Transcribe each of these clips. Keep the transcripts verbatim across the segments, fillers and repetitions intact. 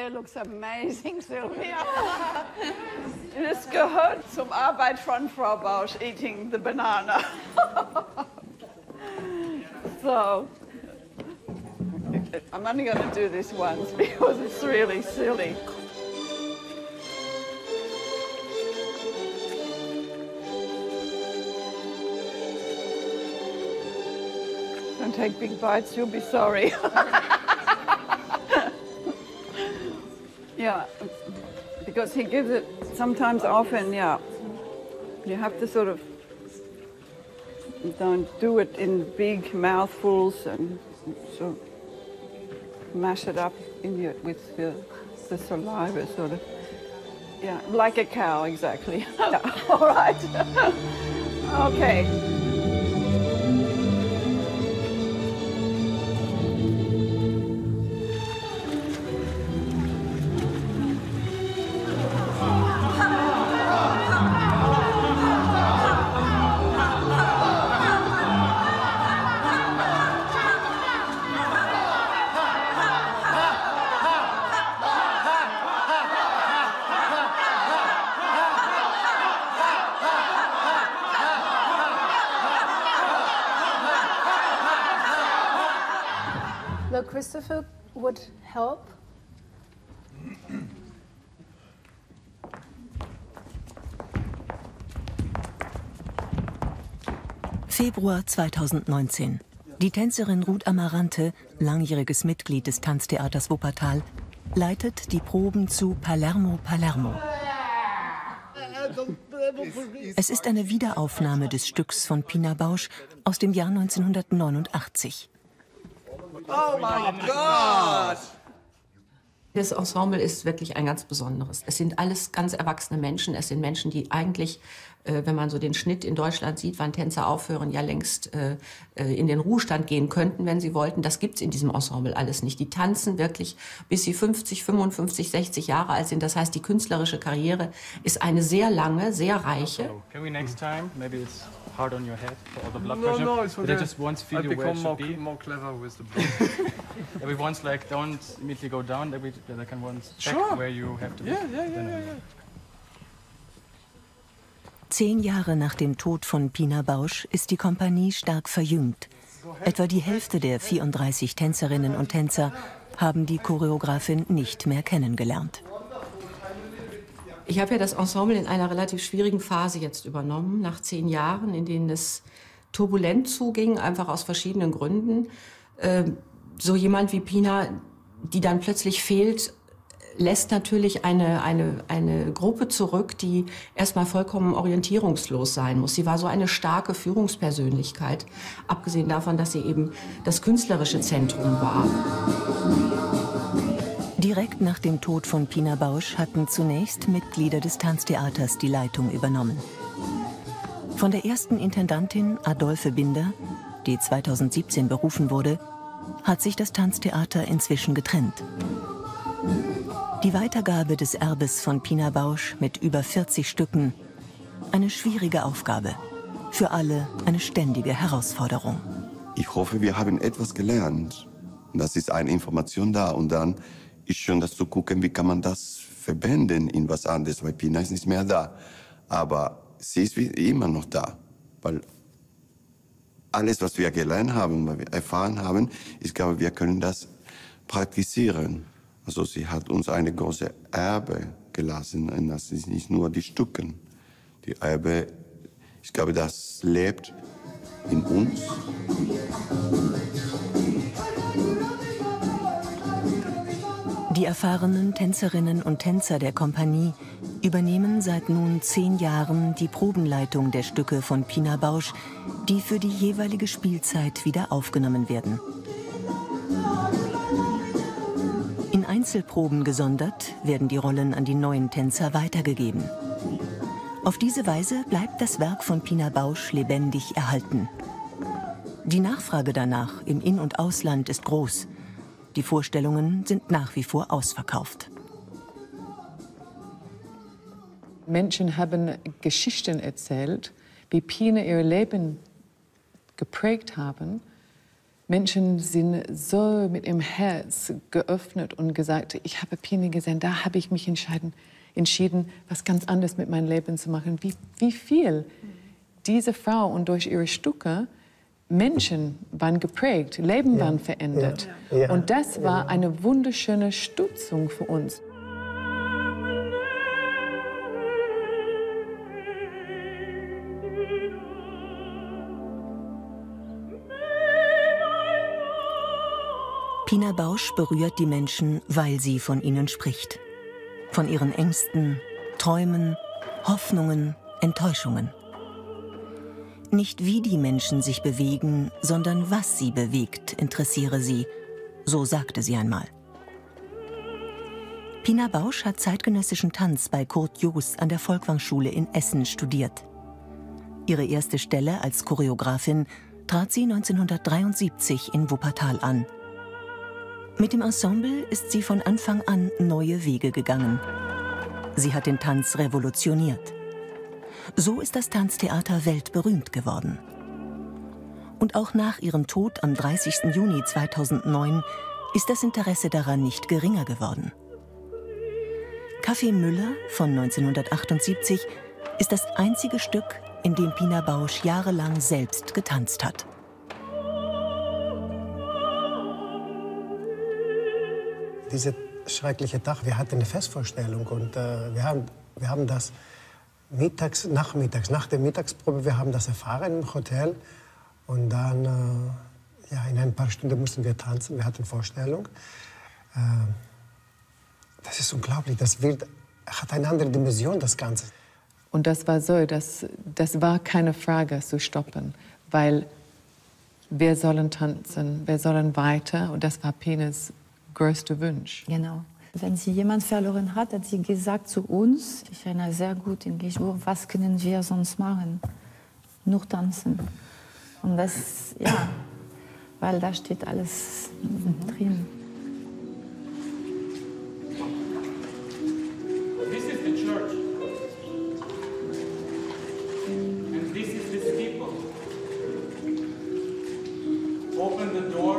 hair looks amazing, Sylvia. Es gehört zum Arbeit von Frau Bausch, eating the banana. So, I'm only going to do this once because it's really silly. Don't take big bites, you'll be sorry. Yeah, because he gives it sometimes often, yeah. You have to sort of, don't do it in big mouthfuls and so mash it up in your, with the, the saliva, sort of. Yeah, like a cow, exactly. Yeah. All right. Okay. Look, Christopher would help. Februar zweitausendneunzehn. Die Tänzerin Ruth Amarante, langjähriges Mitglied des Tanztheaters Wuppertal, leitet die Proben zu Palermo, Palermo. Es ist eine Wiederaufnahme des Stücks von Pina Bausch aus dem Jahr neunzehnhundertneunundachtzig. Oh mein Gott! Das Ensemble ist wirklich ein ganz besonderes. Es sind alles ganz erwachsene Menschen. Es sind Menschen, die eigentlich, äh, wenn man so den Schnitt in Deutschland sieht, wann Tänzer aufhören, ja längst äh, in den Ruhestand gehen könnten, wenn sie wollten. Das gibt's in diesem Ensemble alles nicht. Die tanzen wirklich, bis sie fünfzig, fünfundfünfzig, sechzig Jahre alt sind. Das heißt, die künstlerische Karriere ist eine sehr lange, sehr reiche. Can we next time? Maybe it's hard on your head for all the blood No, pressure. no, it's okay. They just once feel I you where it become should more, be. more clever with the blood. Every once like don't immediately go down. Every they can once check Sure. where you have to be. Yeah, yeah, yeah, yeah, yeah. Zehn Jahre nach dem Tod von Pina Bausch ist die Kompanie stark verjüngt. Etwa die Hälfte der vierunddreißig Tänzerinnen und Tänzer haben die Choreografin nicht mehr kennengelernt. Ich habe ja das Ensemble in einer relativ schwierigen Phase jetzt übernommen, nach zehn Jahren, in denen es turbulent zuging, einfach aus verschiedenen Gründen. Ähm, so jemand wie Pina, die dann plötzlich fehlt, lässt natürlich eine, eine, eine Gruppe zurück, die erstmal vollkommen orientierungslos sein muss. Sie war so eine starke Führungspersönlichkeit, abgesehen davon, dass sie eben das künstlerische Zentrum war. Direkt nach dem Tod von Pina Bausch hatten zunächst Mitglieder des Tanztheaters die Leitung übernommen. Von der ersten Intendantin Adolphe Binder, die zweitausendsiebzehn berufen wurde, hat sich das Tanztheater inzwischen getrennt. Die Weitergabe des Erbes von Pina Bausch mit über vierzig Stücken, eine schwierige Aufgabe, für alle eine ständige Herausforderung. Ich hoffe, wir haben etwas gelernt. Das ist eine Information da und dann ist schon das zu gucken, wie kann man das verbinden in was anderes, weil Pina ist nicht mehr da. Aber sie ist wie immer noch da, weil alles, was wir gelernt haben, was wir erfahren haben, ich glaube, wir können das praktizieren. Also sie hat uns eine große Erbe gelassen und das ist nicht nur die Stücke. Die Erbe, ich glaube, das lebt in uns. Die erfahrenen Tänzerinnen und Tänzer der Kompanie übernehmen seit nun zehn Jahren die Probenleitung der Stücke von Pina Bausch, die für die jeweilige Spielzeit wieder aufgenommen werden. In Einzelproben gesondert werden die Rollen an die neuen Tänzer weitergegeben. Auf diese Weise bleibt das Werk von Pina Bausch lebendig erhalten. Die Nachfrage danach im In- und Ausland ist groß. Die Vorstellungen sind nach wie vor ausverkauft. Menschen haben Geschichten erzählt, wie Pina ihr Leben geprägt haben, Menschen sind so mit ihrem Herz geöffnet und gesagt, ich habe Pina gesehen, da habe ich mich entschieden, entschieden, was ganz anderes mit meinem Leben zu machen. Wie, wie viel diese Frau und durch ihre Stücke Menschen waren geprägt, Leben ja. waren verändert. Ja. Ja. Und das war eine wunderschöne Stützung für uns. Pina Bausch berührt die Menschen, weil sie von ihnen spricht. Von ihren Ängsten, Träumen, Hoffnungen, Enttäuschungen. Nicht wie die Menschen sich bewegen, sondern was sie bewegt, interessiere sie. So sagte sie einmal. Pina Bausch hat zeitgenössischen Tanz bei Kurt Jooss an der Folkwang-Schule in Essen studiert. Ihre erste Stelle als Choreografin trat sie neunzehnhundertdreiundsiebzig in Wuppertal an. Mit dem Ensemble ist sie von Anfang an neue Wege gegangen. Sie hat den Tanz revolutioniert. So ist das Tanztheater weltberühmt geworden. Und auch nach ihrem Tod am dreißigsten Juni zweitausendneun ist das Interesse daran nicht geringer geworden. Kaffee Müller von neunzehnhundertachtundsiebzig ist das einzige Stück, in dem Pina Bausch jahrelang selbst getanzt hat. Dieser schreckliche Tag, wir hatten eine Festvorstellung und äh, wir, haben, wir haben das mittags, nachmittags, nach der Mittagsprobe, wir haben das erfahren im Hotel und dann, äh, ja, in ein paar Stunden mussten wir tanzen, wir hatten Vorstellung. Äh, das ist unglaublich, das Bild hat eine andere Dimension, das Ganze. Und das war so, das, das war keine Frage zu stoppen, weil wir sollen tanzen, wir sollen weiter und das war Pinas größter Wunsch. Genau. Wenn sie jemand verloren hat, hat sie gesagt zu uns, ich erinnere sehr gut in Gisbourg, was können wir sonst machen? Nur tanzen. Und das, ja, weil da steht alles drin. This is the church. And this is the steeple. Open the door.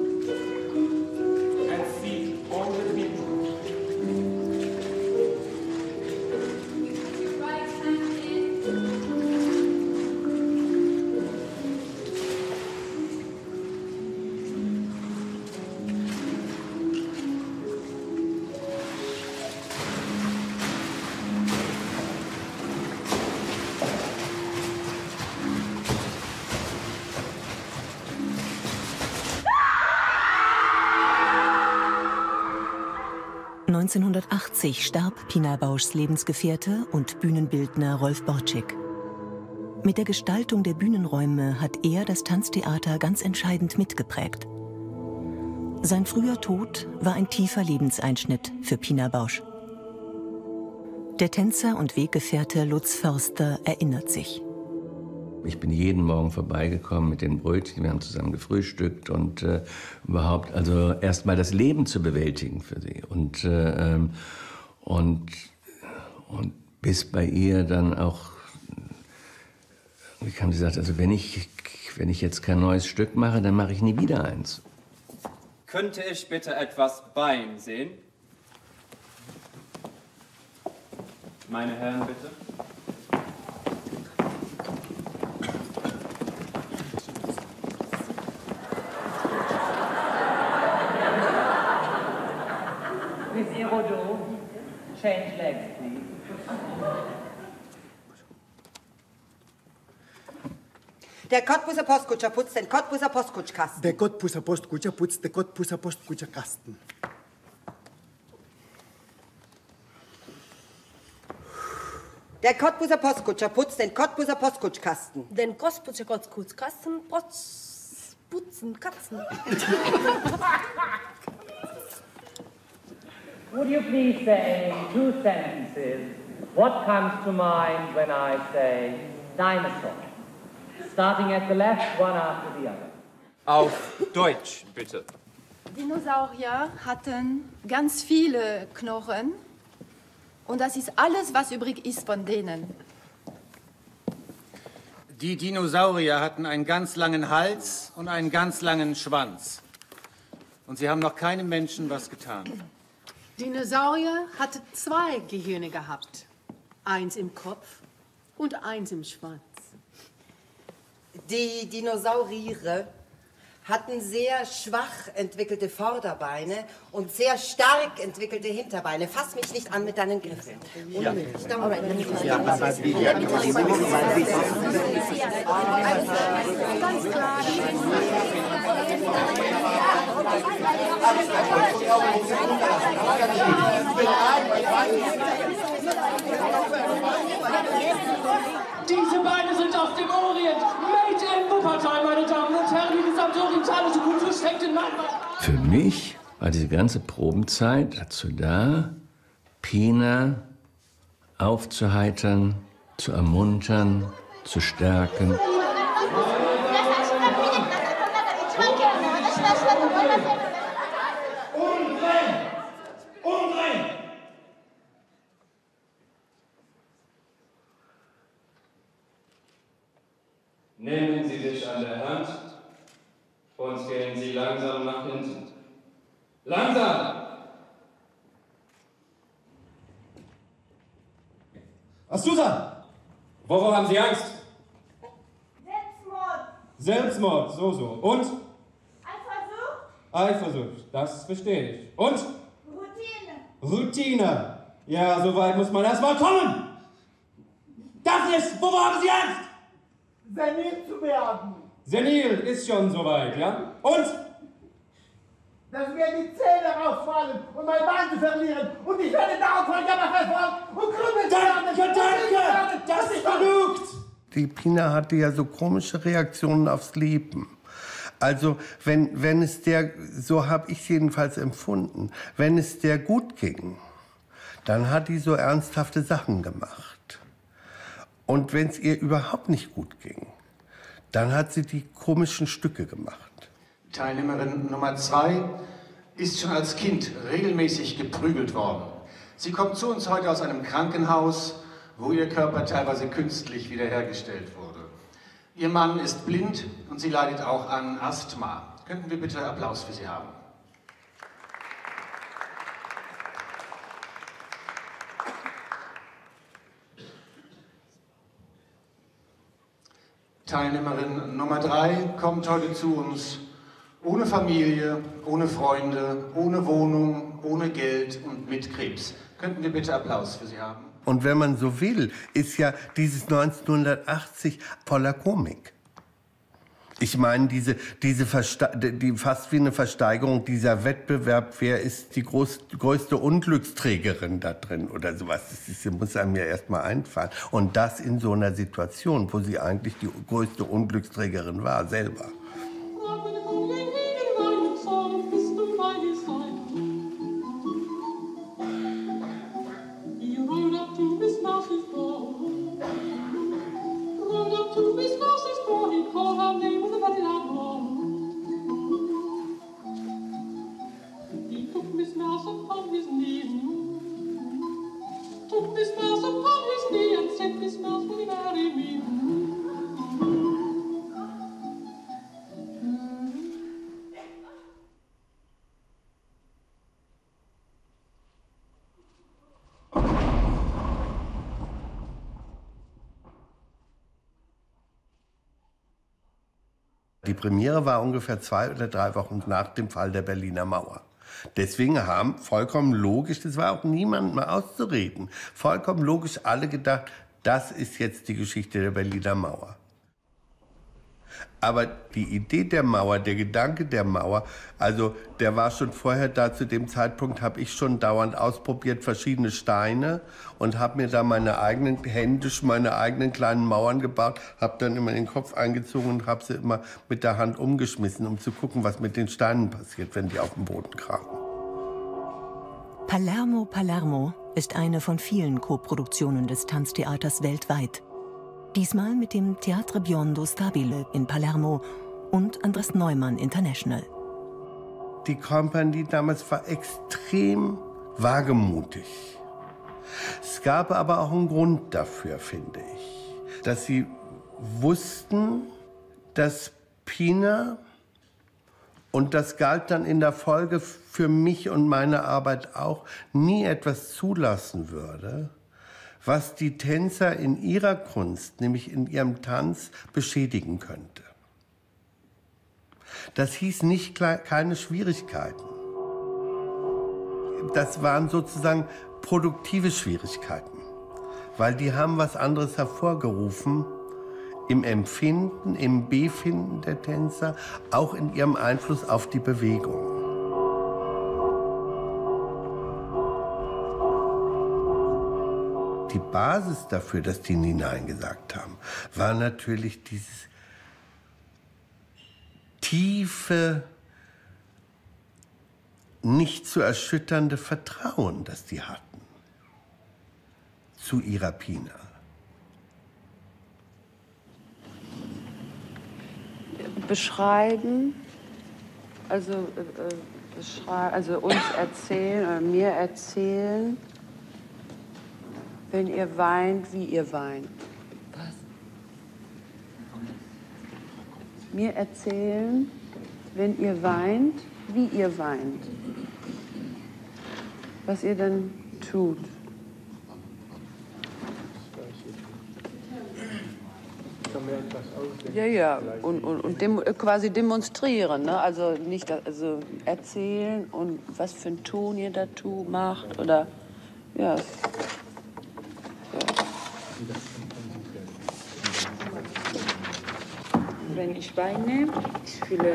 neunzehnhundertachtzig starb Pina Bauschs Lebensgefährte und Bühnenbildner Rolf Borczyk. Mit der Gestaltung der Bühnenräume hat er das Tanztheater ganz entscheidend mitgeprägt. Sein früher Tod war ein tiefer Lebenseinschnitt für Pina Bausch. Der Tänzer und Weggefährte Lutz Förster erinnert sich. Ich bin jeden Morgen vorbeigekommen mit den Brötchen, wir haben zusammen gefrühstückt und äh, überhaupt, also erst mal das Leben zu bewältigen für sie. Und, äh, und, und bis bei ihr dann auch, wie kam sie gesagt, also wenn ich, wenn ich jetzt kein neues Stück mache, dann mache ich nie wieder eins. Könnte ich bitte etwas Bein sehen? Meine Herren, bitte. Zero do. Change legs, please. Der Cottbuser Postkutscher putzt den Cottbuser Postkutschkasten. Der Cottbuser Postkutscher putzt den Cottbuser Postkutscherkasten. Der Cottbuser Postkutscher putzt den Cottbuser Postkutschkasten. Den Cottbuser Postkutschkasten putzen Katzen. Would you please say in two sentences what comes to mind when I say dinosaur? Starting at the left, one after the other. Auf Deutsch, bitte. Dinosaurier hatten ganz viele Knochen und das ist alles, was übrig ist von denen. Die Dinosaurier hatten einen ganz langen Hals und einen ganz langen Schwanz. Und sie haben noch keinem Menschen was getan. Dinosaurier hatte zwei Gehirne gehabt. Eins im Kopf und eins im Schwanz. Die Dinosaurier hatten sehr schwach entwickelte Vorderbeine und sehr stark entwickelte Hinterbeine. Fass mich nicht an mit deinen Griffen. Ja. Ja, aber wie? Ganz klar. Diese Beine sind aus dem Orient. Made in Wuppertal, meine Damen und Herren. Die gesamte orientalische Kultur steckt in meinem Bein. Für mich war diese ganze Probenzeit dazu da, Pina aufzuheitern, zu ermuntern, zu stärken. Nehmen Sie sich an der Hand und gehen Sie langsam nach hinten. Langsam! Was Susan? Wovor haben Sie Angst? Selbstmord. Selbstmord, so, so. Und? Eifersucht. Eifersucht, das verstehe ich. Und? Routine. Routine. Ja, so weit muss man erst mal kommen. Das ist, wovor haben Sie Angst? Senil zu werden. Senil ist schon soweit, ja? Und? Dass mir die Zähne rausfallen und mein Bein zu verlieren. Und ich werde darauf von Jammer verfolgt und krümmelt werden. Danke, danke, das ist genug. Die Pina hatte ja so komische Reaktionen aufs Leben. Also wenn, wenn es der, so habe ich es jedenfalls empfunden, wenn es der gut ging, dann hat die so ernsthafte Sachen gemacht. Und wenn es ihr überhaupt nicht gut ging, dann hat sie die komischen Stücke gemacht. Teilnehmerin Nummer zwei ist schon als Kind regelmäßig geprügelt worden. Sie kommt zu uns heute aus einem Krankenhaus, wo ihr Körper teilweise künstlich wiederhergestellt wurde. Ihr Mann ist blind und sie leidet auch an Asthma. Könnten wir bitte Applaus für sie haben? Teilnehmerin Nummer drei kommt heute zu uns ohne Familie, ohne Freunde, ohne Wohnung, ohne Geld und mit Krebs. Könnten wir bitte Applaus für sie haben? Und wenn man so will, ist ja dieses neunzehnhundertachtzig voller Komik. Ich meine, diese, diese die, fast wie eine Versteigerung dieser Wettbewerb, wer ist die groß, größte Unglücksträgerin da drin oder sowas, das ist, muss einem ja erst mal einfallen. Und das in so einer Situation, wo sie eigentlich die größte Unglücksträgerin war, selber. Die Premiere war ungefähr zwei oder drei Wochen nach dem Fall der Berliner Mauer. Deswegen haben vollkommen logisch, das war auch niemandem mehr auszureden, vollkommen logisch alle gedacht, das ist jetzt die Geschichte der Berliner Mauer. Aber die Idee der Mauer, der Gedanke der Mauer, also der war schon vorher da. Zu dem Zeitpunkt habe ich schon dauernd ausprobiert verschiedene Steine und habe mir da meine eigenen, händisch meine eigenen kleinen Mauern gebaut, habe dann immer den Kopf eingezogen und habe sie immer mit der Hand umgeschmissen, um zu gucken, was mit den Steinen passiert, wenn die auf dem Boden krachen. Palermo, Palermo ist eine von vielen Koproduktionen des Tanztheaters weltweit. Diesmal mit dem Teatro Biondo Stabile in Palermo und Andres Neumann International. Die Kompanie damals war extrem wagemutig. Es gab aber auch einen Grund dafür, finde ich. Dass sie wussten, dass Pina, und das galt dann in der Folge für mich und meine Arbeit auch, nie etwas zulassen würde, was die Tänzer in ihrer Kunst, nämlich in ihrem Tanz, beschädigen könnte. Das hieß nicht keine Schwierigkeiten. Das waren sozusagen produktive Schwierigkeiten, weil die haben was anderes hervorgerufen, im Empfinden, im Befinden der Tänzer, auch in ihrem Einfluss auf die Bewegung. Die Basis dafür, dass die nie Nein gesagt haben, war natürlich dieses tiefe, nicht zu erschütternde Vertrauen, das die hatten zu ihrer Pina. Beschreiben, also, äh, beschrei also uns erzählen oder mir erzählen, wenn ihr weint, wie ihr weint. Was? Mir erzählen, wenn ihr weint, wie ihr weint. Was ihr dann tut. Ja, ja, und, und, und dem, quasi demonstrieren, ne? Also nicht also erzählen und was für einen Ton ihr da tu, macht oder ja. ja. Wenn ich weine, ich fühle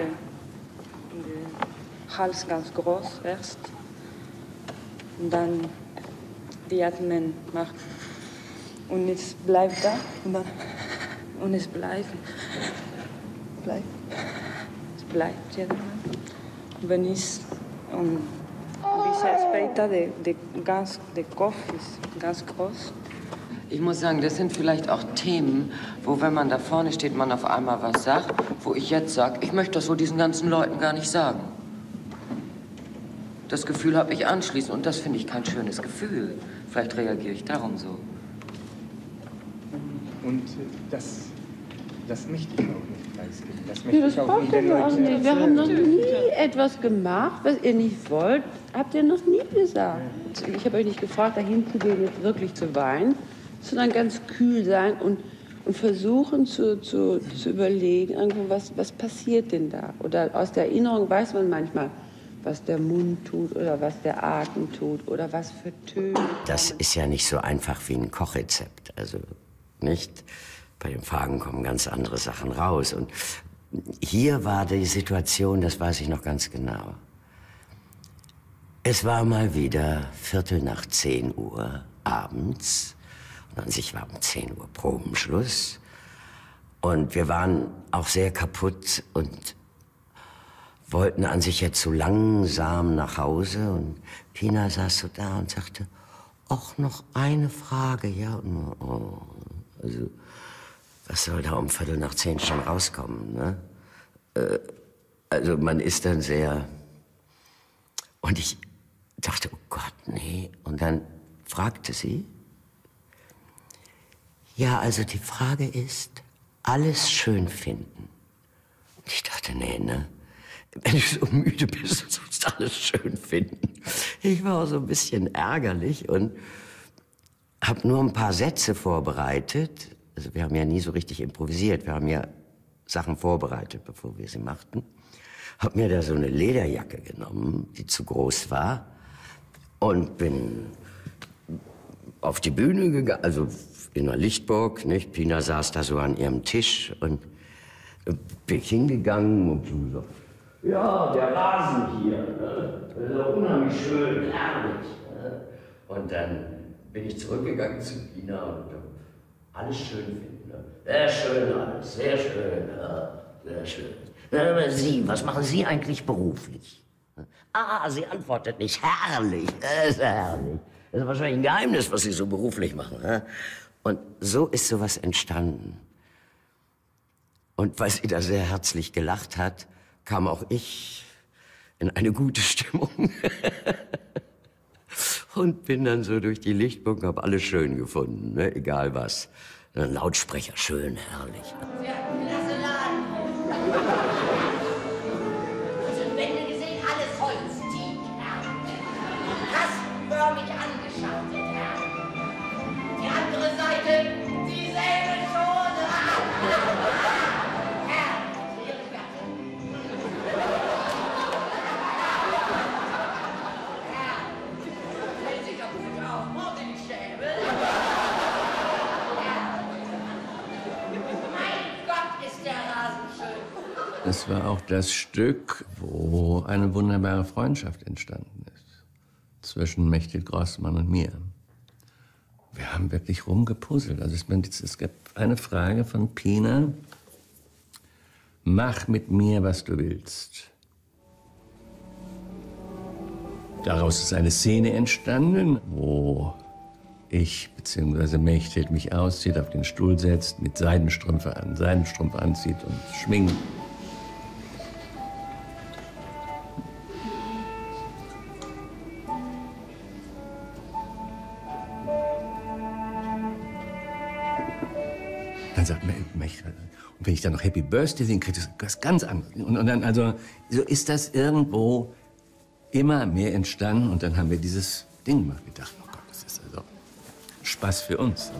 den Hals ganz groß erst und dann die Atmen macht und es bleibt da und dann und es bleibt, bleibt, es bleibt ja. Wenn ich um diese Aspekte, der de ganz, der Kopf ist ganz groß. Ich muss sagen, das sind vielleicht auch Themen, wo, wenn man da vorne steht, man auf einmal was sagt, wo ich jetzt sage, ich möchte das so diesen ganzen Leuten gar nicht sagen. Das Gefühl habe ich anschließend und das finde ich kein schönes Gefühl. Vielleicht reagiere ich darum so. Und das, das möchte ich auch nicht preisgeben. Das möchte Ja, das ich auch braucht nicht ihr den ja auch Leuten nicht. Wir haben noch erzählen. nie etwas gemacht, was ihr nicht wollt. Habt ihr noch nie gesagt. Ich habe euch nicht gefragt, dahin zu gehen, jetzt wirklich zu weinen, sondern ganz kühl sein und, und versuchen zu, zu, zu überlegen, irgendwo, was, was passiert denn da? Oder aus der Erinnerung weiß man manchmal, was der Mund tut oder was der Atem tut oder was für Töne. Das ist ja nicht so einfach wie ein Kochrezept. Also nicht, bei den Fragen kommen ganz andere Sachen raus. Und hier war die Situation, das weiß ich noch ganz genau. Es war mal wieder Viertel nach zehn Uhr abends. Und an sich war um zehn Uhr Probenschluss. Und wir waren auch sehr kaputt und wollten an sich jetzt so langsam nach Hause. Und Pina saß so da und sagte, ach, noch eine Frage, ja. Und, oh, also, was soll da um Viertel nach zehn schon rauskommen, ne? Äh, also man ist dann sehr... Und ich dachte, oh Gott, nee. Und dann fragte sie, ja, also die Frage ist, alles schön finden. Und ich dachte, nee, ne? Wenn du so müde bist, du sollst alles schön finden. Ich war auch so ein bisschen ärgerlich und habe nur ein paar Sätze vorbereitet. Also wir haben ja nie so richtig improvisiert. Wir haben ja Sachen vorbereitet, bevor wir sie machten. Hab mir da so eine Lederjacke genommen, die zu groß war. Und bin auf die Bühne gegangen, also in der Lichtburg, nicht? Pina saß da so an ihrem Tisch und bin ich hingegangen und so gesagt, ja, der Rasen hier, ne? Das ist doch unheimlich schön, herrlich. Ne? Und dann bin ich zurückgegangen zu Pina und alles schön finden. Ne? Sehr schön alles, sehr schön, ja, sehr schön. Na, Sie, was machen Sie eigentlich beruflich? Ah, sie antwortet nicht. Herrlich, das ist herrlich. Das ist wahrscheinlich ein Geheimnis, was Sie so beruflich machen. Ne? Und so ist sowas entstanden. Und weil sie da sehr herzlich gelacht hat, kam auch ich in eine gute Stimmung. Und bin dann so durch die Lichtburg, habe alles schön gefunden, ne? Egal was. Ein Lautsprecher, schön, herrlich. Ja, klasse Laden. Also Wände gesehen, alles Holz, Teak, Herr. Kastenförmig angeschachtet, Herr. Die andere Seite, dieselbe schon. Herr, Ihre Werte. Herr, stellen Sie doch gut auf, Mordingschäbel. Es war auch das Stück, wo eine wunderbare Freundschaft entstanden ist zwischen Mechthild Grossmann und mir. Wir haben wirklich rumgepuzzelt. Also es, es gab eine Frage von Pina: Mach mit mir, was du willst. Daraus ist eine Szene entstanden, wo ich bzw. Mechthild mich auszieht, auf den Stuhl setzt, mit Seidenstrümpfe an, Seidenstrumpf anzieht und schwingt. Dann sagt Mechthild, und wenn ich dann noch Happy Birthday singe, kriegt das was ganz anderes. Und, und dann, also, so ist das irgendwo immer mehr entstanden. Und dann haben wir dieses Ding gemacht. Wir dachten, oh Gott, das ist also Spaß für uns.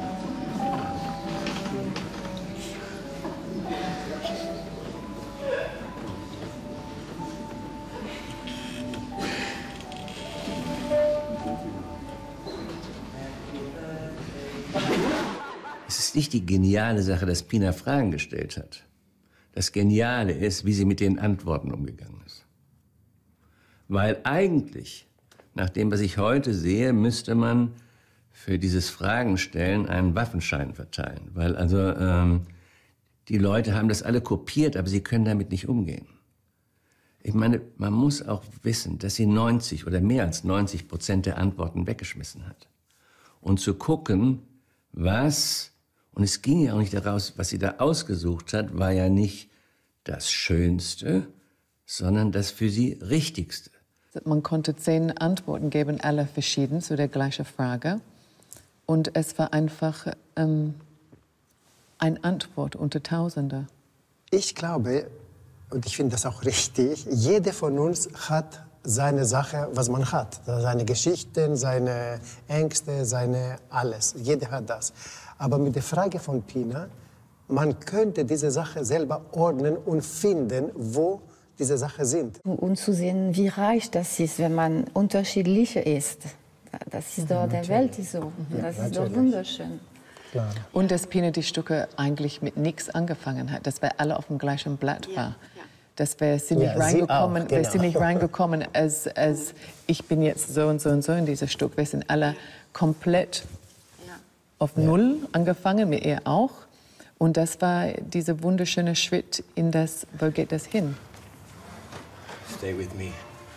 Es ist nicht die geniale Sache, dass Pina Fragen gestellt hat. Das Geniale ist, wie sie mit den Antworten umgegangen ist. Weil eigentlich, nach dem, was ich heute sehe, müsste man für dieses Fragenstellen einen Waffenschein verteilen. Weil also ähm, die Leute haben das alle kopiert, aber sie können damit nicht umgehen. Ich meine, man muss auch wissen, dass sie neunzig oder mehr als neunzig Prozent der Antworten weggeschmissen hat. Und zu gucken, was, und es ging ja auch nicht daraus, was sie da ausgesucht hat, war ja nicht das Schönste, sondern das für sie Richtigste. Man konnte zehn Antworten geben, alle verschieden zu der gleichen Frage. Und es war einfach ähm, eine Antwort unter Tausende. Ich glaube, und ich finde das auch richtig, jeder von uns hat seine Sache, was man hat. Seine Geschichten, seine Ängste, seine alles. Jeder hat das. Aber mit der Frage von Pina, man könnte diese Sache selber ordnen und finden, wo diese Sachen sind. Und zu sehen, wie reich das ist, wenn man unterschiedlich ist. Das ist doch, der Welt ist so. Das ist doch wunderschön. Klar. Und dass Pina die Stücke eigentlich mit nichts angefangen hat, dass wir alle auf dem gleichen Blatt waren. Dass wir sie nicht Ja, sie reingekommen, auch, wir genau. sind nicht reingekommen als, als ich bin jetzt so und so und so in dieses Stück. Wir sind alle komplett auf Null angefangen, mit ihr auch. Und das war dieser wunderschöne Schritt in das, wo geht das hin? Stay with me.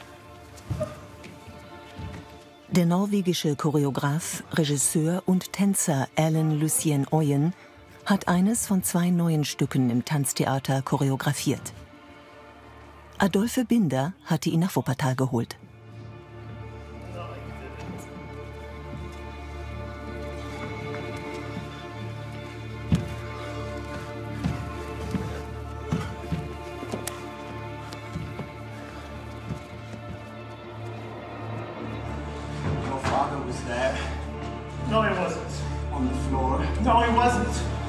Der norwegische Choreograf, Regisseur und Tänzer Alan Lucien Oyen hat eines von zwei neuen Stücken im Tanztheater choreografiert. Adolphe Binder hatte ihn nach Wuppertal geholt. Your father was there. No, he wasn't. On the floor. No, he wasn't.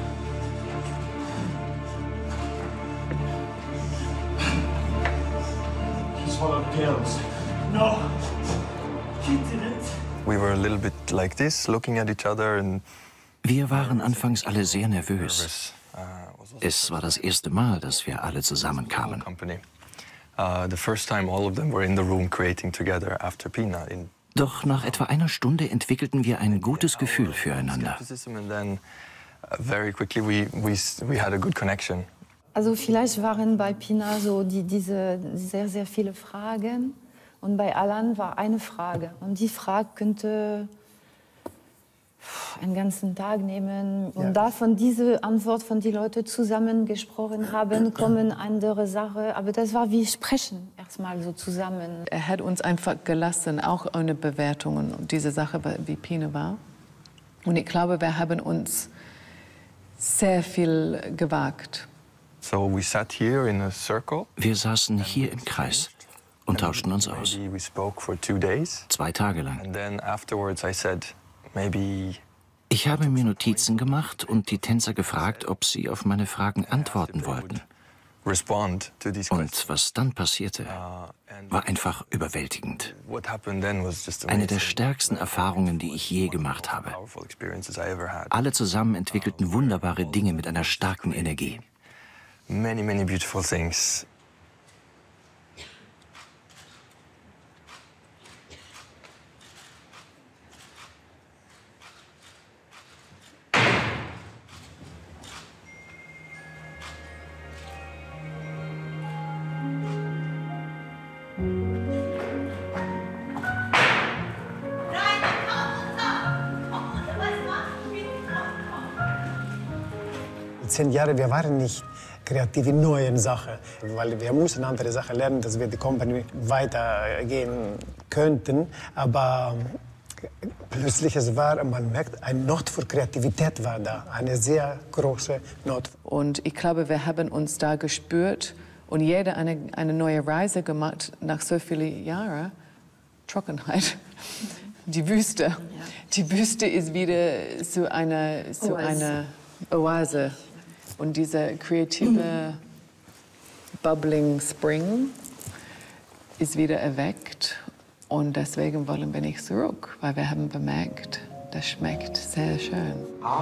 He swallowed pills. No, he didn't. We were a little bit like this, looking at each other and Wir waren anfangs alle sehr nervös. Es war das erste Mal, dass wir alle zusammenkamen. uh, the first time all of them were in the room creating together after Pina. In Doch nach etwa einer Stunde entwickelten wir ein gutes Gefühl füreinander. skepticism, and then uh, very quickly we, we, we had a good connection. Also vielleicht waren bei Pina so die, diese sehr, sehr viele Fragen und bei Alan war eine Frage. Und die Frage könnte einen ganzen Tag nehmen. Und Ja. davon diese Antwort von die Leute zusammen gesprochen haben, kommen andere Sachen. Aber das war wie Sprechen erstmal so zusammen. Er hat uns einfach gelassen, auch ohne Bewertungen und diese Sache, wie Pina war. Und ich glaube, wir haben uns sehr viel gewagt. So we sat here in a circle. Wir saßen hier im Kreis und tauschten uns aus. We spoke for two days. Zwei Tage lang. And then afterwards I said, maybe. Ich habe mir Notizen gemacht und die Tänzer gefragt, ob sie auf meine Fragen antworten wollten. Und was dann passierte, war einfach überwältigend. Eine der stärksten Erfahrungen, die ich je gemacht habe. Alle zusammen entwickelten wunderbare Dinge mit einer starken Energie. Many, many beautiful things. Zehn Jahre, wir waren nicht kreativ in neuen Sachen, weil wir mussten andere Sachen lernen, dass wir die Company weitergehen könnten. Aber plötzlich es war, man merkt, eine Not für Kreativität war da, eine sehr große Not. Und ich glaube, wir haben uns da gespürt und jeder eine, eine neue Reise gemacht nach so vielen Jahren Trockenheit. Die Wüste. Die Wüste ist wieder so eine, so eine Oase. Und dieser kreative Bubbling Spring ist wieder erweckt. Und deswegen wollen wir nicht zurück, weil wir haben bemerkt, das schmeckt sehr schön.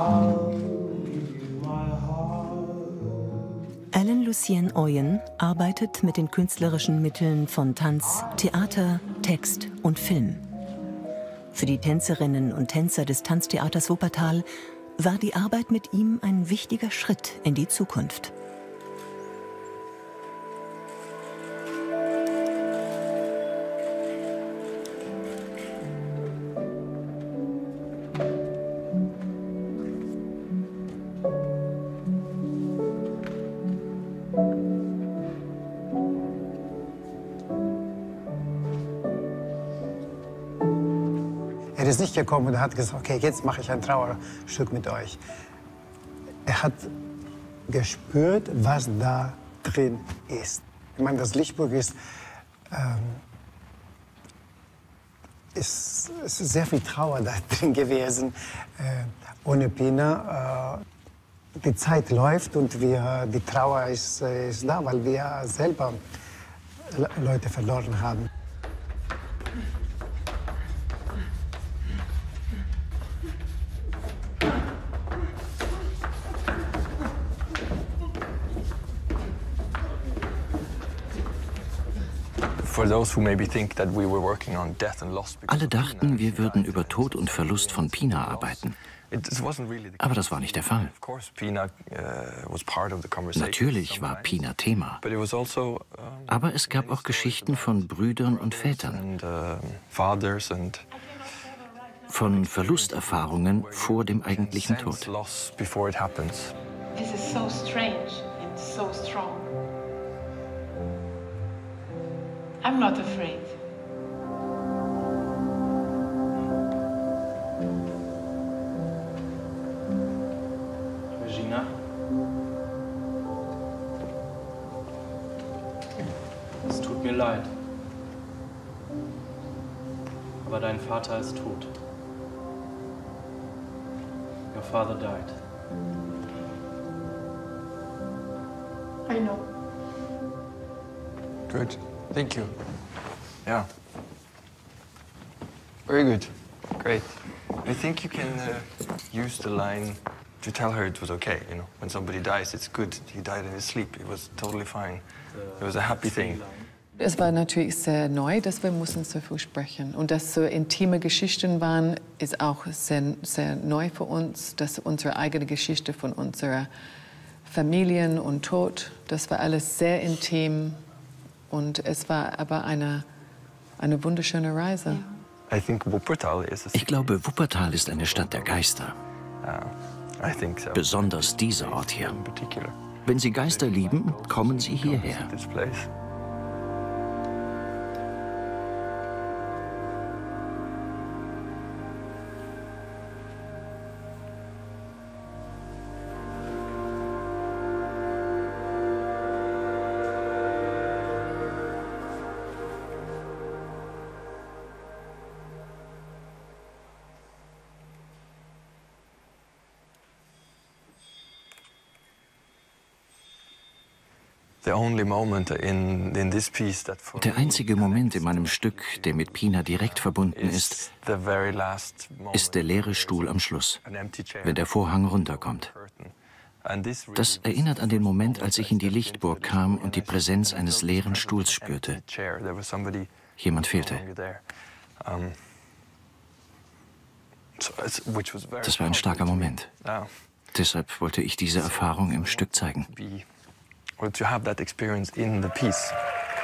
Ellen Lucien Oyen arbeitet mit den künstlerischen Mitteln von Tanz, Theater, Text und Film. Für die Tänzerinnen und Tänzer des Tanztheaters Wuppertal war die Arbeit mit ihm ein wichtiger Schritt in die Zukunft. Er ist nicht gekommen und hat gesagt, okay, jetzt mache ich ein Trauerstück mit euch. Er hat gespürt, was da drin ist. Ich meine, das Lichtburg ist, ähm, ist, ist sehr viel Trauer da drin gewesen. Äh, ohne Pina, äh, die Zeit läuft und wir, die Trauer ist, ist da, weil wir selber Leute verloren haben. Alle dachten, wir würden über Tod und Verlust von Pina arbeiten. Aber das war nicht der Fall. Natürlich war Pina Thema. Aber es gab auch Geschichten von Brüdern und Vätern. Von Verlusterfahrungen vor dem eigentlichen Tod. This is so strange and so strong. I'm not afraid. Regina? Es tut mir leid. Aber dein Vater ist tot. Your father died. I know. Good. Thank you. Yeah. Very good. Great. I think you can uh, use the line to tell her it was okay, you know. When somebody dies, it's good. He died in his sleep. It was totally fine. It was a happy thing. Es war natürlich sehr neu, dass wir mussten so viel sprechen. Und dass so intime Geschichten waren, ist auch sehr, sehr neu für uns. Dass unsere eigene Geschichte von unserer Familien und Tod, das war alles sehr intim. Und es war aber eine, eine wunderschöne Reise. Ich glaube, Wuppertal ist eine Stadt der Geister. Besonders dieser Ort hier. Wenn Sie Geister lieben, kommen Sie hierher. Der einzige Moment in meinem Stück, der mit Pina direkt verbunden ist, ist der leere Stuhl am Schluss, wenn der Vorhang runterkommt. Das erinnert an den Moment, als ich in die Lichtburg kam und die Präsenz eines leeren Stuhls spürte. Jemand fehlte. Das war ein starker Moment. Deshalb wollte ich diese Erfahrung im Stück zeigen. To have that experience in the piece.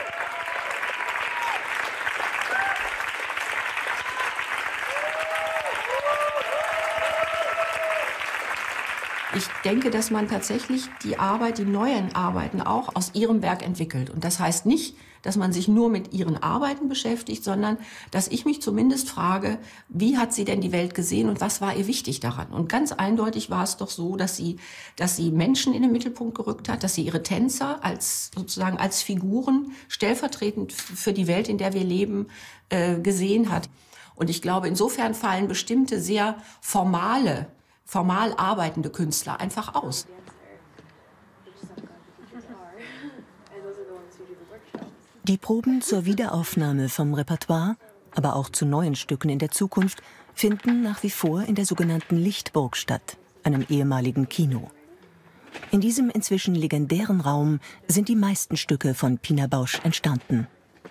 Ich denke, dass man tatsächlich die Arbeit, die neuen Arbeiten auch aus ihrem Werk entwickelt. Und das heißt nicht, dass man sich nur mit ihren Arbeiten beschäftigt, sondern dass ich mich zumindest frage, wie hat sie denn die Welt gesehen und was war ihr wichtig daran? Und ganz eindeutig war es doch so, dass sie, dass sie Menschen in den Mittelpunkt gerückt hat, dass sie ihre Tänzer als, sozusagen als Figuren stellvertretend für die Welt, in der wir leben, äh, gesehen hat. Und ich glaube, insofern fallen bestimmte sehr formale, formal arbeitende Künstler einfach aus. Die Proben zur Wiederaufnahme vom Repertoire, aber auch zu neuen Stücken in der Zukunft, finden nach wie vor in der sogenannten Lichtburg statt, einem ehemaligen Kino. In diesem inzwischen legendären Raum sind die meisten Stücke von Pina Bausch entstanden.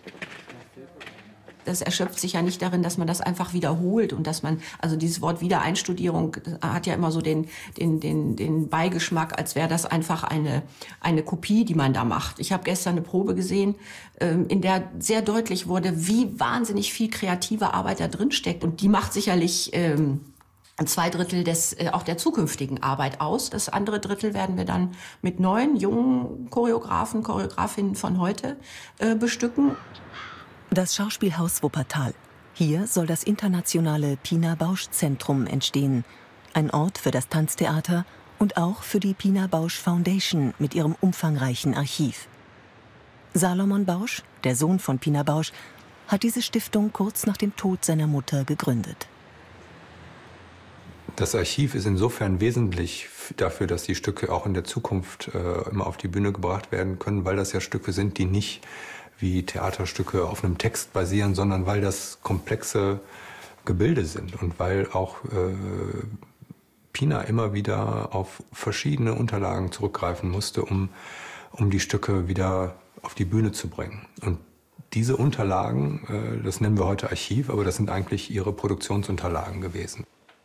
Das erschöpft sich ja nicht darin, dass man das einfach wiederholt und dass man, also dieses Wort Wiedereinstudierung hat ja immer so den, den, den, den Beigeschmack, als wäre das einfach eine, eine Kopie, die man da macht. Ich habe gestern eine Probe gesehen, in der sehr deutlich wurde, wie wahnsinnig viel kreative Arbeit da drin steckt. Und die macht sicherlich ähm, zwei Drittel des, äh, auch der zukünftigen Arbeit aus. Das andere Drittel werden wir dann mit neuen, jungen Choreografen, Choreografinnen von heute äh, bestücken. Das Schauspielhaus Wuppertal. Hier soll das internationale Pina Bausch Zentrum entstehen. Ein Ort für das Tanztheater und auch für die Pina Bausch Foundation mit ihrem umfangreichen Archiv. Salomon Bausch, der Sohn von Pina Bausch, hat diese Stiftung kurz nach dem Tod seiner Mutter gegründet. Das Archiv ist insofern wesentlich dafür, dass die Stücke auch in der Zukunft äh, immer auf die Bühne gebracht werden können, weil das ja Stücke sind, die nicht wie Theaterstücke auf einem Text basieren, sondern weil das komplexe Gebilde sind und weil auch äh, Pina immer wieder auf verschiedene Unterlagen zurückgreifen musste, um, um die Stücke wieder auf die Bühne zu bringen. Und diese Unterlagen, äh, das nennen wir heute Archiv, aber das sind eigentlich ihre Produktionsunterlagen gewesen.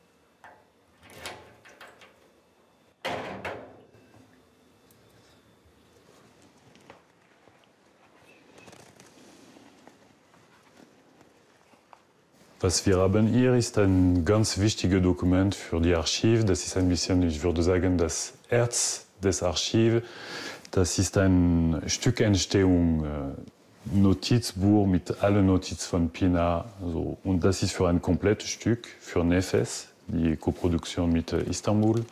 Was wir haben hier ist ein ganz wichtiges Dokument für die Archiv. Das ist ein bisschen, ich würde sagen, das Herz des Archivs. Das ist ein Stück Entstehung, Notizbuch mit allen Notizen von Pina. So. Und das ist für ein komplettes Stück, für Nefes, die Koproduktion mit Istanbul.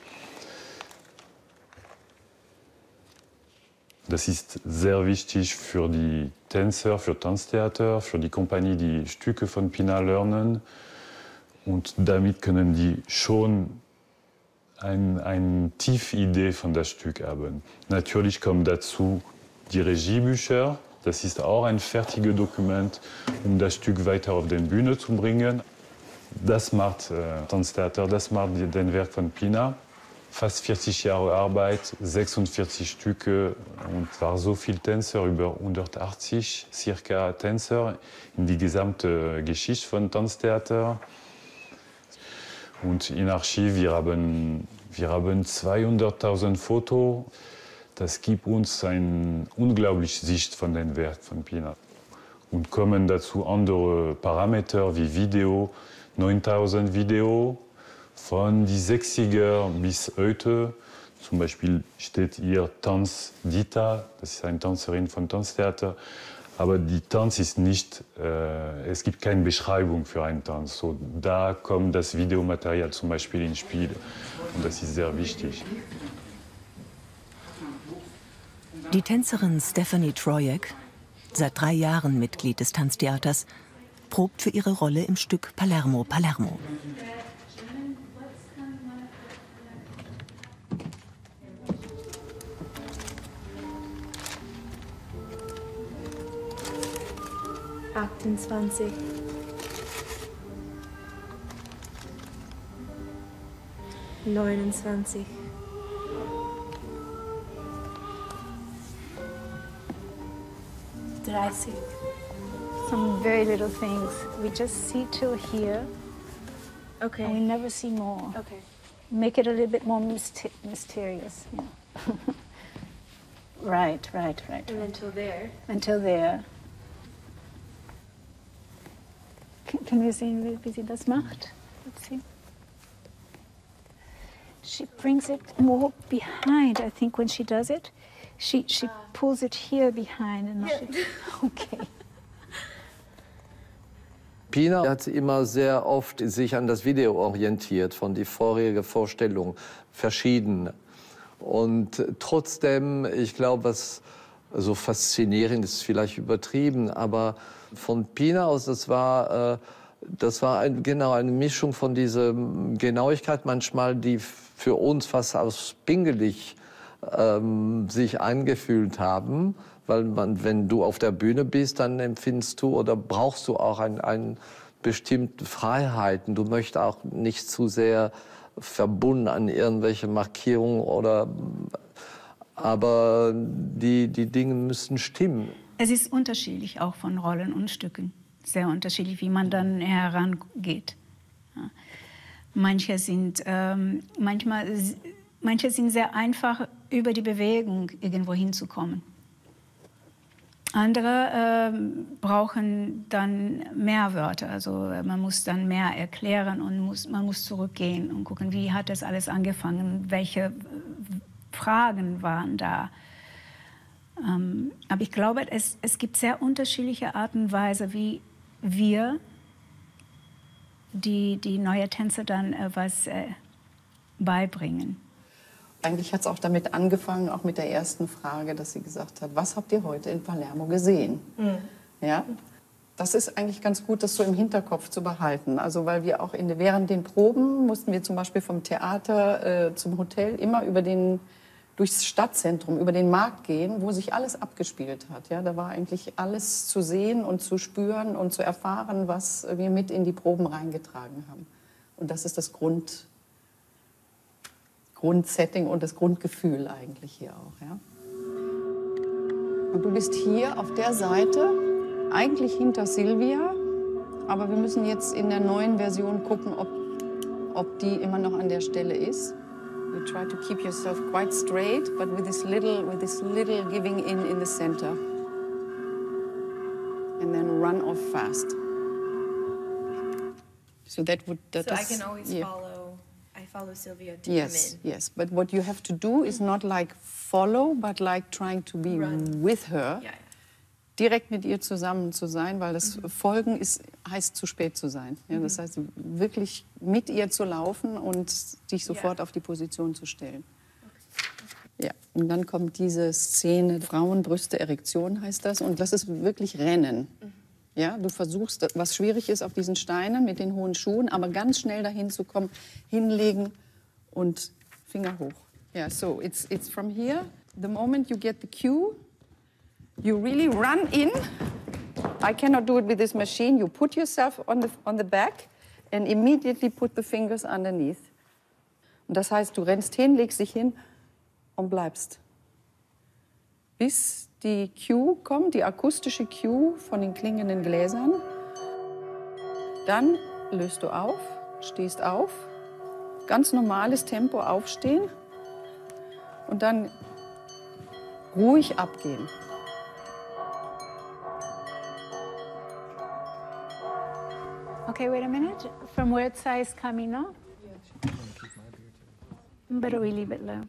Das ist sehr wichtig für die Tänzer, für Tanztheater, für die Kompanie, die Stücke von Pina lernen. Und damit können die schon ein, eine tiefe Idee von das Stück haben. Natürlich kommt dazu die Regiebücher. Das ist auch ein fertiges Dokument, um das Stück weiter auf die Bühne zu bringen. Das macht äh, Tanztheater, das macht den Werk von Pina. Fast vierzig Jahre Arbeit, sechsundvierzig Stücke und war so viel Tänzer, über hundertachtzig circa Tänzer in die gesamte Geschichte von Tanztheater. Und im Archiv wir haben wir haben zweihunderttausend Fotos. Das gibt uns eine unglaubliche Sicht von dem Werk von Pina. Und kommen dazu andere Parameter wie Video, neuntausend Videos. Von die sechziger bis heute, zum Beispiel steht hier Tanz Dita, das ist eine Tänzerin von Tanztheater, aber die Tanz ist nicht, äh, es gibt keine Beschreibung für einen Tanz. So, da kommt das Videomaterial zum Beispiel ins Spiel und das ist sehr wichtig. Die Tänzerin Stephanie Trojek, seit drei Jahren Mitglied des Tanztheaters, probt für ihre Rolle im Stück Palermo, Palermo. achtundzwanzig. neunundzwanzig. dreißig. Some very little things. We just see till here. Okay. And we never see more. Okay. Make it a little bit more myster mysterious. Yeah. Right, right, right. And until there. Until there. Can, can wir sehen, wie, wie sie das macht? Let's see. She brings it more behind, I think, when she does it. She, she pulls it here behind. And Yeah. she, okay. Pina hat immer sehr oft sich an das Video orientiert, von die vorherige Vorstellung, verschieden. Und trotzdem, ich glaube, was so faszinierend ist, vielleicht übertrieben, aber von Pina aus, das war, äh, das war ein, genau eine Mischung von dieser Genauigkeit, manchmal, die für uns fast aus pingelig ähm, sich eingefühlt haben. Weil man, wenn du auf der Bühne bist, dann empfindest du oder brauchst du auch ein, ein bestimmte Freiheiten. Du möchtest auch nicht zu sehr verbunden an irgendwelche Markierungen oder, aber die, die Dinge müssen stimmen. Es ist unterschiedlich auch von Rollen und Stücken. Sehr unterschiedlich, wie man dann herangeht. Ja. Manche sind, ähm, manchmal, manche sind sehr einfach, über die Bewegung irgendwo hinzukommen. Andere äh, brauchen dann mehr Wörter, also man muss dann mehr erklären und muss, man muss zurückgehen und gucken, wie hat das alles angefangen, welche Fragen waren da. Ähm, aber ich glaube, es, es gibt sehr unterschiedliche Arten und Weise, wie wir, die, die neue Tänzer, dann äh, was äh, beibringen. Eigentlich hat es auch damit angefangen, auch mit der ersten Frage, dass sie gesagt hat, was habt ihr heute in Palermo gesehen? Mhm. Ja? Das ist eigentlich ganz gut, das so im Hinterkopf zu behalten. Also weil wir auch in, während den Proben mussten wir zum Beispiel vom Theater äh, zum Hotel immer über den, durchs Stadtzentrum, über den Markt gehen, wo sich alles abgespielt hat. Ja? Da war eigentlich alles zu sehen und zu spüren und zu erfahren, was wir mit in die Proben reingetragen haben. Und das ist das Grund. Grundsetting und das Grundgefühl eigentlich hier auch. Ja? Und du bist hier auf der Seite, eigentlich hinter Silvia, aber wir müssen jetzt in der neuen Version gucken, ob, ob die immer noch an der Stelle ist. You try to keep yourself quite straight, but with this little, with this little giving in in the center. And then run off fast. So that would... That so is, I can always yeah. follow... I follow Silvia to Yes, come in. yes. But what you have to do is not like follow, but like trying to be Run. with her. Ja, ja. Direkt mit ihr zusammen zu sein, weil das Mhm. Folgen ist, heißt zu spät zu sein. Ja, das Mhm. heißt, wirklich mit ihr zu laufen und dich sofort Ja. auf die Position zu stellen. Ja, und dann kommt diese Szene, Frauenbrüste, Erektion heißt das. Und das ist wirklich Rennen. Mhm. Ja, du versuchst, was schwierig ist auf diesen Steinen mit den hohen Schuhen, aber ganz schnell dahin zu kommen, hinlegen und Finger hoch. Yeah, so it's, it's from here. The moment you get the cue, you really run in. I cannot do it with this machine. You put yourself on the, on the back and immediately put the fingers underneath. Und das heißt, du rennst hin, legst dich hin und bleibst. Bis die Cue kommt, die akustische Cue von den klingenden Gläsern. Dann löst du auf, stehst auf, ganz normales Tempo aufstehen und dann ruhig abgehen. Okay, wait a minute. From where side is coming, no? Better we leave it low.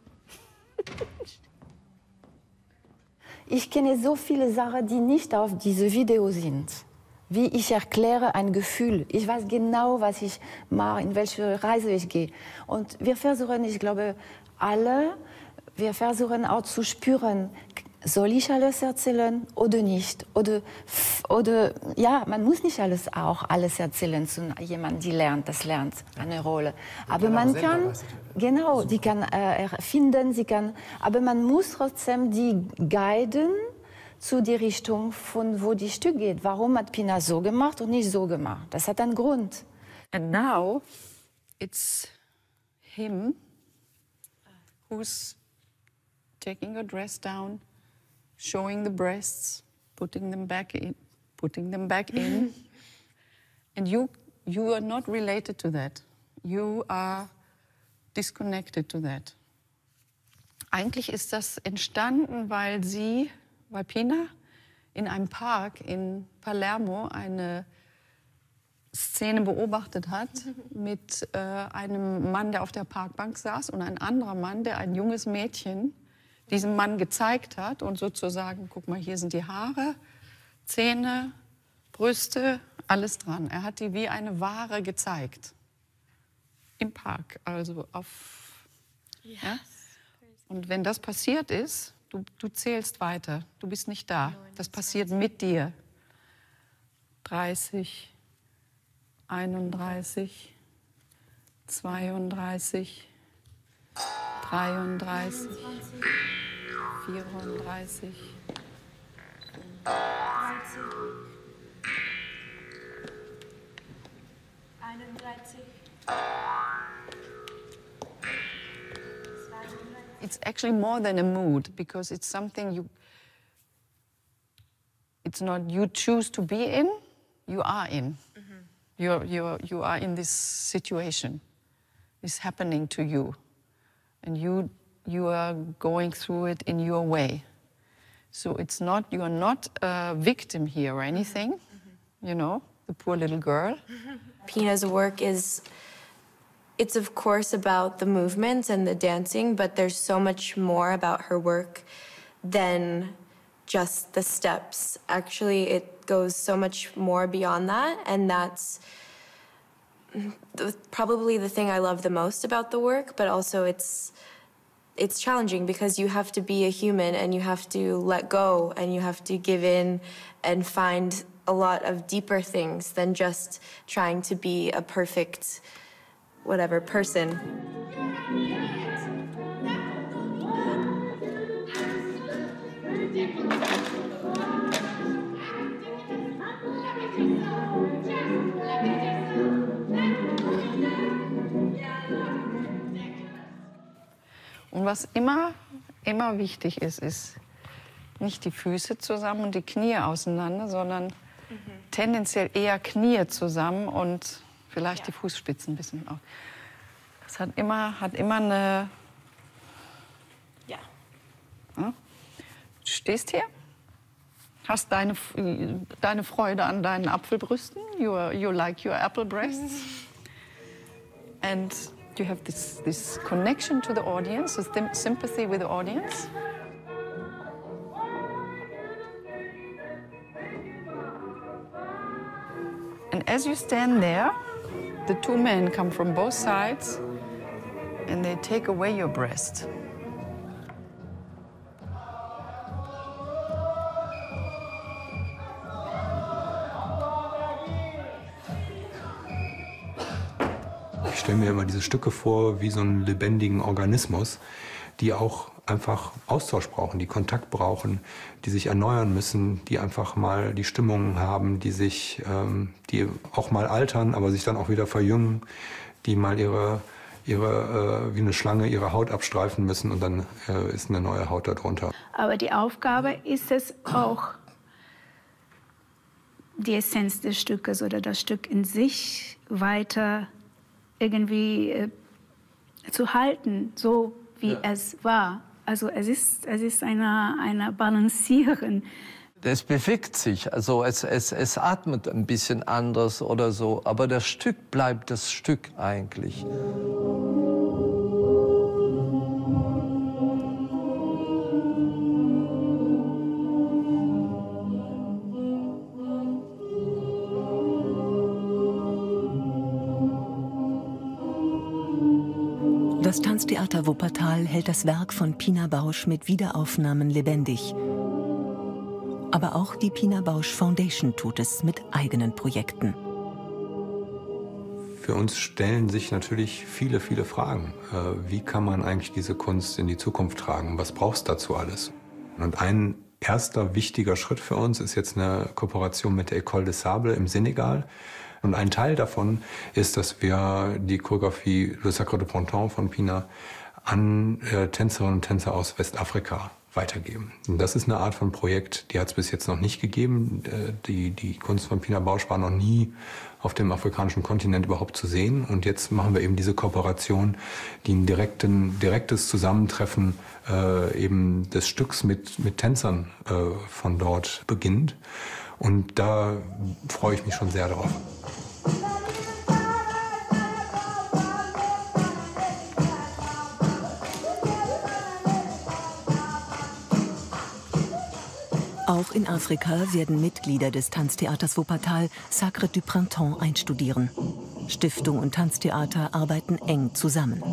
Ich kenne so viele Sachen, die nicht auf diesem Video sind. Wie ich erkläre ein Gefühl. Ich weiß genau, was ich mache, in welche Reise ich gehe. Und wir versuchen, ich glaube, alle, wir versuchen auch zu spüren, soll ich alles erzählen oder nicht? Oder, oder ja, man muss nicht alles auch alles erzählen zu jemandem, die lernt, das lernt eine Rolle. Aber man kann, genau, die kann äh, erfinden, sie kann, aber man muss trotzdem die guiden zu der Richtung, von wo die Stück geht. Warum hat Pina so gemacht und nicht so gemacht? Das hat einen Grund. And now it's him who's taking her dress down, showing the breasts, putting them back in, putting them back in. And you, you are not related to that. You are disconnected to that. Eigentlich ist das entstanden, weil sie, weil Pina in einem Park in Palermo eine Szene beobachtet hat mit äh, einem Mann, der auf der Parkbank saß, und ein anderer Mann, der ein junges Mädchen diesem Mann gezeigt hat und sozusagen, guck mal, hier sind die Haare, Zähne, Brüste, alles dran. Er hat die wie eine Ware gezeigt. Im Park, also auf... Yes. Ja? Und wenn das passiert ist, du, du zählst weiter, du bist nicht da. Das passiert mit dir. dreißig, einunddreißig, zweiunddreißig, dreiunddreißig, vierunddreißig, einunddreißig. It's actually more than a mood, because it's something you, it's not you choose to be in, you are in. Mm-hmm. You're, you're, you are in this situation. It's happening to you. And you, you are going through it in your way. So it's not, you are not a victim here or anything, mm-hmm. you know, the poor little girl. Pina's work is, it's of course about the movements and the dancing, but there's so much more about her work than just the steps. Actually, it goes so much more beyond that, and that's the, probably the thing I love the most about the work, but also it's it's challenging because you have to be a human and you have to let go and you have to give in and find a lot of deeper things than just trying to be a perfect whatever person. Und was immer, immer wichtig ist, ist nicht die Füße zusammen und die Knie auseinander, sondern mhm. tendenziell eher Knie zusammen und vielleicht ja. die Fußspitzen ein bisschen auf. Das hat immer, hat immer eine... Ja. ja. Du stehst hier, hast deine, deine Freude an deinen Apfelbrüsten. You, you like your apple breasts. And you have this, this connection to the audience, this sympathy with the audience. And as you stand there, the two men come from both sides and they take away your breast. Ich stelle mir immer diese Stücke vor wie so einen lebendigen Organismus, die auch einfach Austausch brauchen, die Kontakt brauchen, die sich erneuern müssen, die einfach mal die Stimmung haben, die sich, ähm, die auch mal altern, aber sich dann auch wieder verjüngen, die mal ihre, ihre äh, wie eine Schlange ihre Haut abstreifen müssen und dann äh, ist eine neue Haut darunter. Aber die Aufgabe ist es auch, die Essenz des Stückes oder das Stück in sich weiter irgendwie äh, zu halten, so wie ja. es war. Also es ist, es ist eine, eine Balancieren. Es bewegt sich, also es, es, es atmet ein bisschen anders oder so, aber das Stück bleibt das Stück eigentlich. Das Tanztheater Wuppertal hält das Werk von Pina Bausch mit Wiederaufnahmen lebendig. Aber auch die Pina Bausch Foundation tut es mit eigenen Projekten. Für uns stellen sich natürlich viele, viele Fragen. Wie kann man eigentlich diese Kunst in die Zukunft tragen? Was braucht es dazu alles? Und ein erster wichtiger Schritt für uns ist jetzt eine Kooperation mit der École des Sables im Senegal. Und ein Teil davon ist, dass wir die Choreografie Le Sacre de Printemps von Pina an äh, Tänzerinnen und Tänzer aus Westafrika weitergeben. Und das ist eine Art von Projekt, die hat es bis jetzt noch nicht gegeben. Äh, die, die Kunst von Pina Bausch war noch nie auf dem afrikanischen Kontinent überhaupt zu sehen. Und jetzt machen wir eben diese Kooperation, die ein direkten, direktes Zusammentreffen äh, eben des Stücks mit, mit Tänzern äh, von dort beginnt. Und da freue ich mich schon sehr drauf. Auch in Afrika werden Mitglieder des Tanztheaters Wuppertal Sacre du Printemps einstudieren. Stiftung und Tanztheater arbeiten eng zusammen.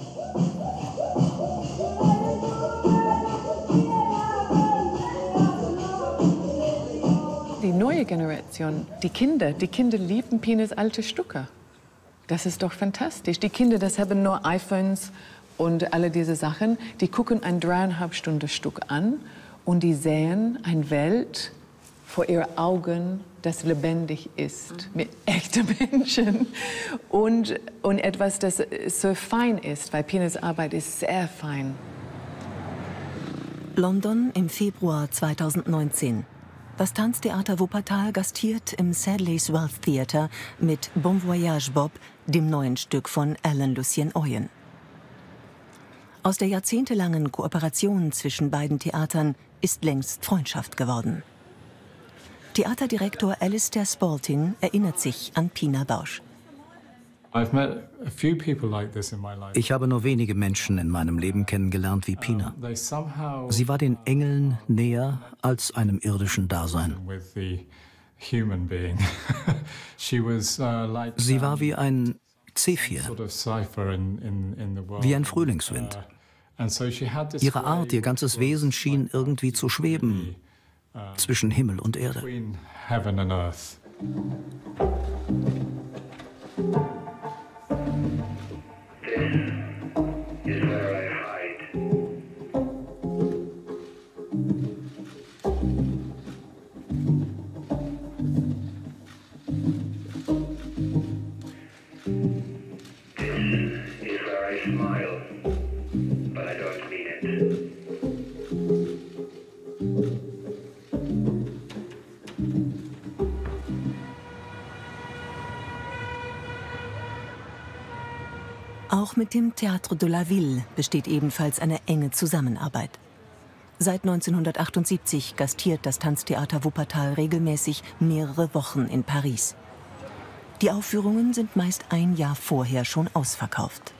Die neue Generation, die Kinder, die Kinder lieben Pinas alte Stücke. Das ist doch fantastisch. Die Kinder, das haben nur iPhones und alle diese Sachen. Die gucken ein dreieinhalb Stunden Stück an und die sehen eine Welt vor ihren Augen, das lebendig ist, mit echten Menschen und, und etwas, das so fein ist, weil Pinas Arbeit ist sehr fein. London im Februar zweitausendneunzehn. Das Tanztheater Wuppertal gastiert im Sadler's Wells Theatre mit Bon Voyage Bob, dem neuen Stück von Alan Lucien Oyen. Aus der jahrzehntelangen Kooperation zwischen beiden Theatern ist längst Freundschaft geworden. Theaterdirektor Alistair Spaltin erinnert sich an Pina Bausch. Ich habe nur wenige Menschen in meinem Leben kennengelernt wie Pina. Sie war den Engeln näher als einem irdischen Dasein. Sie war wie ein Zephyr, wie ein Frühlingswind. Ihre Art, ihr ganzes Wesen schien irgendwie zu schweben zwischen Himmel und Erde. Auch mit dem Théâtre de la Ville besteht ebenfalls eine enge Zusammenarbeit. Seit neunzehnhundertachtundsiebzig gastiert das Tanztheater Wuppertal regelmäßig mehrere Wochen in Paris. Die Aufführungen sind meist ein Jahr vorher schon ausverkauft.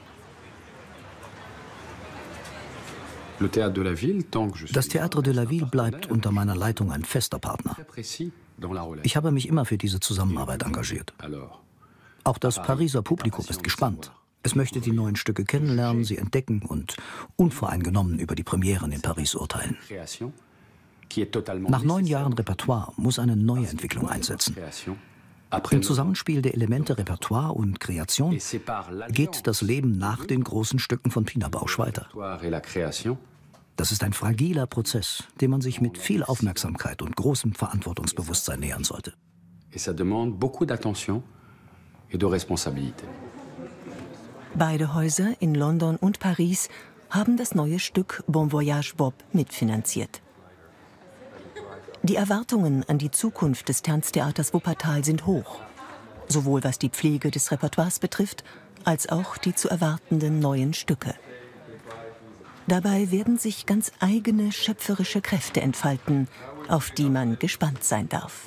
Das Théâtre de la Ville bleibt unter meiner Leitung ein fester Partner. Ich habe mich immer für diese Zusammenarbeit engagiert. Auch das Pariser Publikum ist gespannt. Es möchte die neuen Stücke kennenlernen, sie entdecken und unvoreingenommen über die Premieren in Paris urteilen. Nach neun Jahren Repertoire muss eine neue Entwicklung einsetzen. Im Zusammenspiel der Elemente Repertoire und Kreation geht das Leben nach den großen Stücken von Pina Bausch weiter. Das ist ein fragiler Prozess, dem man sich mit viel Aufmerksamkeit und großem Verantwortungsbewusstsein nähern sollte. Beide Häuser in London und Paris haben das neue Stück Bon Voyage Bob mitfinanziert. Die Erwartungen an die Zukunft des Tanztheaters Wuppertal sind hoch, sowohl was die Pflege des Repertoires betrifft, als auch die zu erwartenden neuen Stücke. Dabei werden sich ganz eigene schöpferische Kräfte entfalten, auf die man gespannt sein darf.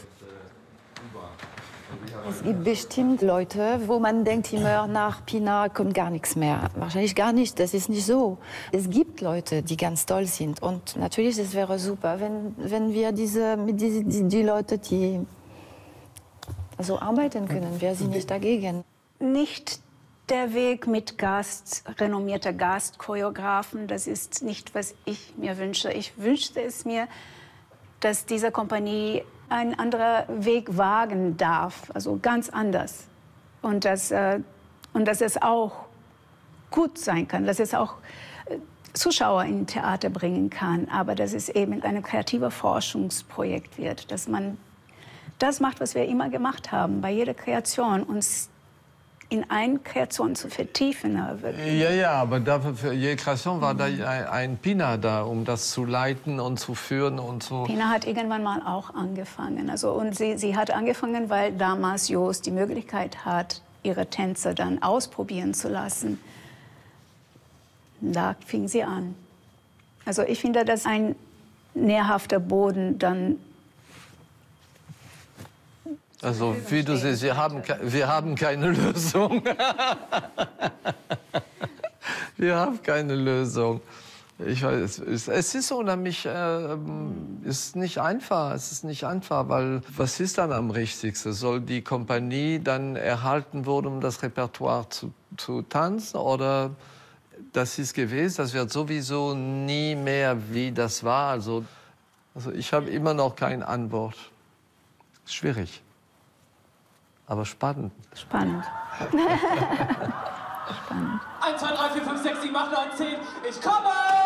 Es gibt bestimmt Leute, wo man denkt immer, nach Pina kommt gar nichts mehr. Wahrscheinlich gar nicht, das ist nicht so. Es gibt Leute, die ganz toll sind. Und natürlich, es wäre super, wenn, wenn wir diese, mit diese, die, die Leute, die so arbeiten können, wäre sie nicht dagegen. Nicht der Weg mit Gast, renommierter Gastchoreografen, das ist nicht, was ich mir wünsche. Ich wünschte es mir, dass diese Kompanie ein anderer Weg wagen darf, also ganz anders. Und dass, äh, und dass es auch gut sein kann, dass es auch Zuschauer in Theater bringen kann, aber dass es eben ein kreativer Forschungsprojekt wird, dass man das macht, was wir immer gemacht haben, bei jeder Kreation, uns in eine Kreation zu vertiefen. Ja, ja, aber dafür für jede Kreation war da ein, ein Pina da, um das zu leiten und zu führen und so. Pina hat irgendwann mal auch angefangen. Also, und sie, sie hat angefangen, weil damals Joost die Möglichkeit hat, ihre Tänzer dann ausprobieren zu lassen. Da fing sie an. Also ich finde, dass ein nährhafter Boden dann... Also wie du siehst, wir haben, wir haben keine Lösung. Wir haben keine Lösung. Ich weiß, es, es ist unheimlich, äh, ist nicht einfach. Es ist nicht einfach, weil was ist dann am richtigsten? Soll die Kompanie dann erhalten werden, um das Repertoire zu, zu tanzen, oder das ist gewesen? Das wird sowieso nie mehr, wie das war. Also, also ich habe immer noch keine Antwort. Schwierig. Aber spannend. Spannend. Spannend. eins, zwei, drei, vier, fünf, sechs, sieben, acht, neun, zehn. Ich komme!